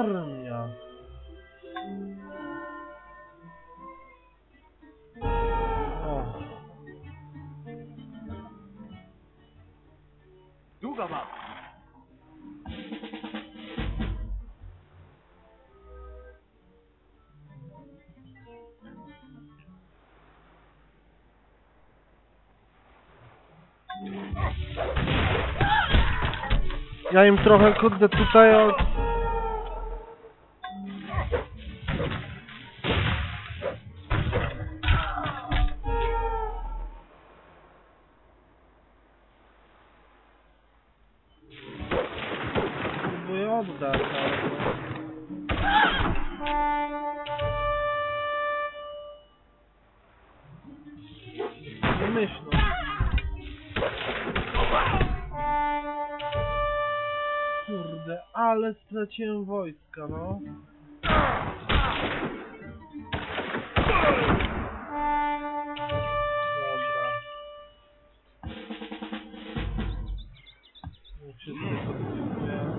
armia. O. Długa ma. Ja im trochę, kurde, tutaj od... Próbuję oddać, ale... Nie myślę. Kurde, ale straciłem wojska, no. Dobra. Nie wszystko podpisuję.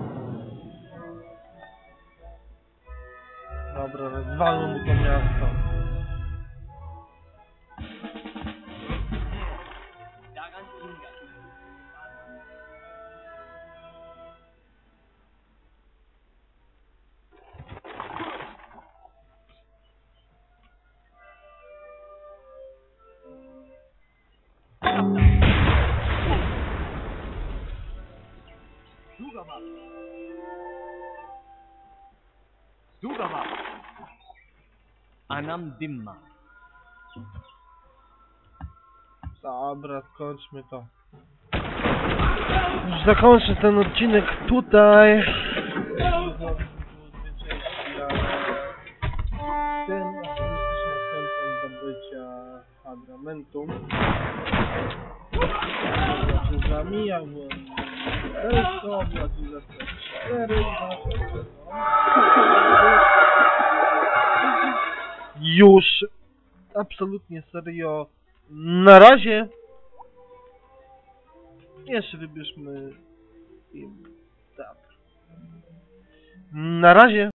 Dobra, rozwalmy mu to miasto. Długa ma. Długa ma. Anam Dimma. Dobra, skończmy to. Już zakończę ten odcinek tutaj. Ten optymistyczny następem zdobycia Hadramentum. Znaczy zamijał Elsko, znaczy za 4, już absolutnie serio. Na razie. Jeszcze wybierzmy film. Tak. Na razie.